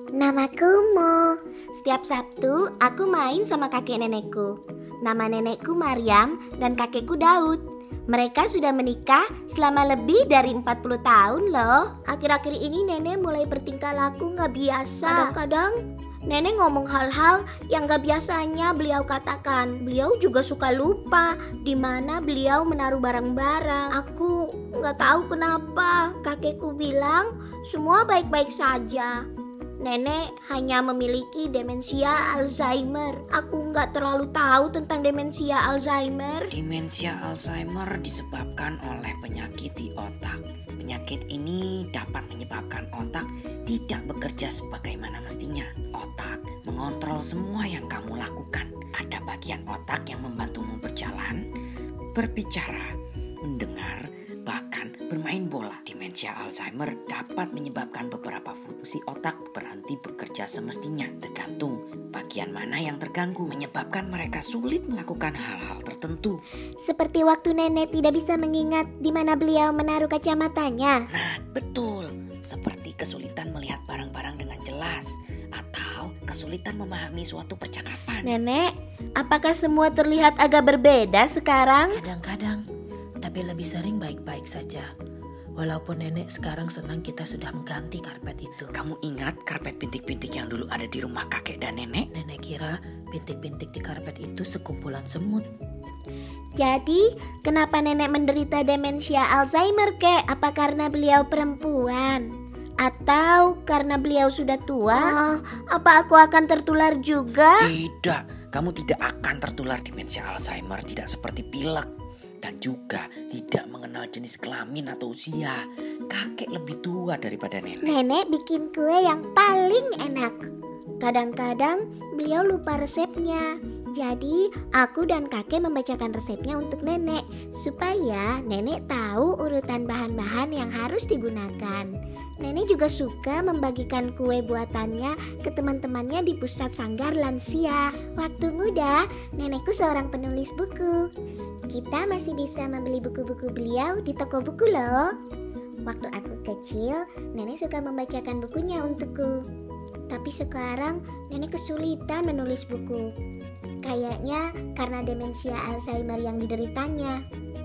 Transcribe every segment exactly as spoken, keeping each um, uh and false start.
Namaku Mo. Setiap Sabtu aku main sama kakek nenekku. Nama nenekku Maryam dan kakekku Daud. Mereka sudah menikah selama lebih dari empat puluh tahun loh. Akhir-akhir ini nenek mulai bertingkah laku gak biasa. Kadang-kadang nenek ngomong hal-hal yang gak biasanya beliau katakan. Beliau juga suka lupa di mana beliau menaruh barang-barang. Aku gak tahu kenapa. Kakekku bilang semua baik-baik saja. Nenek hanya memiliki demensia Alzheimer. Aku nggak terlalu tahu tentang demensia Alzheimer. Demensia Alzheimer disebabkan oleh penyakit di otak. Penyakit ini dapat menyebabkan otak tidak bekerja sebagaimana mestinya. Otak mengontrol semua yang kamu lakukan. Ada bagian otak yang membantumu berjalan, berbicara, mendengar, bahkan bermain bola. Demensia Alzheimer dapat menyebabkan beberapa fungsi otak berhenti bekerja semestinya. Tergantung bagian mana yang terganggu, menyebabkan mereka sulit melakukan hal-hal tertentu. Seperti waktu nenek tidak bisa mengingat di mana beliau menaruh kacamatanya. Nah, betul. Seperti kesulitan melihat barang-barang dengan jelas atau kesulitan memahami suatu percakapan. Nenek, apakah semua terlihat agak berbeda sekarang? Kadang-kadang, tapi lebih sering baik-baik saja. Walaupun nenek sekarang senang kita sudah mengganti karpet itu. Kamu ingat karpet bintik-bintik yang dulu ada di rumah kakek dan nenek? Nenek kira bintik-bintik di karpet itu sekumpulan semut. Jadi, kenapa nenek menderita demensia Alzheimer, kek? Apa karena beliau perempuan? Atau karena beliau sudah tua? Oh, apa aku akan tertular juga? Tidak, kamu tidak akan tertular demensia Alzheimer. Tidak seperti pilek. Dan juga tidak mengenal jenis kelamin atau usia. Kakek lebih tua daripada nenek. Nenek bikin kue yang paling enak. Kadang-kadang beliau lupa resepnya. Jadi aku dan kakek membacakan resepnya untuk nenek, supaya nenek tahu urutan bahan-bahan yang harus digunakan. Nenek juga suka membagikan kue buatannya ke teman-temannya di pusat sanggar lansia. Waktu muda, nenekku seorang penulis buku. Kita masih bisa membeli buku-buku beliau di toko buku loh. Waktu aku kecil, nenek suka membacakan bukunya untukku. Tapi sekarang nenek kesulitan menulis buku. Kayaknya karena demensia Alzheimer yang dideritanya.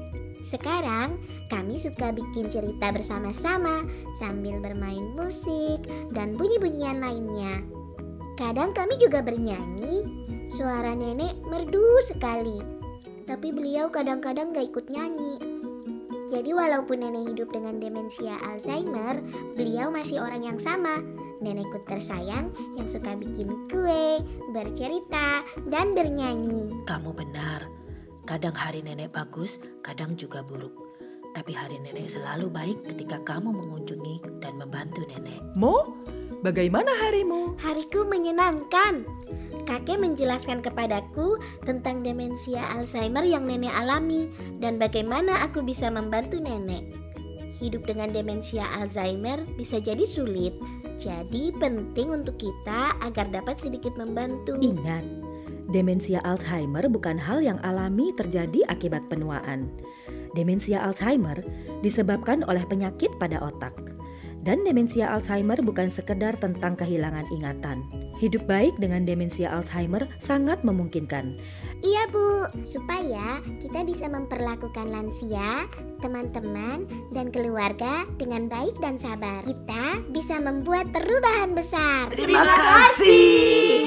Sekarang kami suka bikin cerita bersama-sama sambil bermain musik dan bunyi-bunyian lainnya. Kadang kami juga bernyanyi. Suara nenek merdu sekali. Tapi beliau kadang-kadang gak ikut nyanyi. Jadi walaupun nenek hidup dengan demensia Alzheimer, beliau masih orang yang sama. Nenekku tersayang yang suka bikin kue, bercerita, dan bernyanyi. Kamu benar. Kadang hari nenek bagus, kadang juga buruk. Tapi hari nenek selalu baik ketika kamu mengunjungi dan membantu nenek. Mo, bagaimana harimu? Hariku menyenangkan. Kakek menjelaskan kepadaku tentang demensia Alzheimer yang nenek alami dan bagaimana aku bisa membantu nenek. Hidup dengan demensia Alzheimer bisa jadi sulit. Jadi penting untuk kita agar dapat sedikit membantu. Ingat, demensia Alzheimer bukan hal yang alami terjadi akibat penuaan. Demensia Alzheimer disebabkan oleh penyakit pada otak. Dan demensia Alzheimer bukan sekedar tentang kehilangan ingatan. Hidup baik dengan demensia Alzheimer sangat memungkinkan. Iya Bu, supaya kita bisa memperlakukan lansia, teman-teman, dan keluarga dengan baik dan sabar. Kita bisa membuat perubahan besar. Terima kasih.